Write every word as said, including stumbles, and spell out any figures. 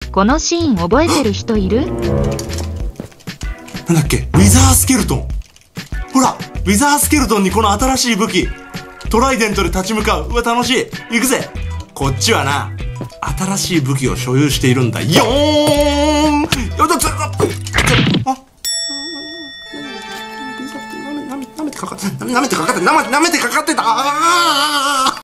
このシーン覚えてる人いる？ なんだっけ、ウィザースケルトン。ほら、ウィザースケルトンにこの新しい武器、トライデントで立ち向かう。うわ、楽しい。行くぜ。こっちはな、新しい武器を所有しているんだ。よーん。よだつあ、なめてかかって、なめてかかって、なめてかかってた。あー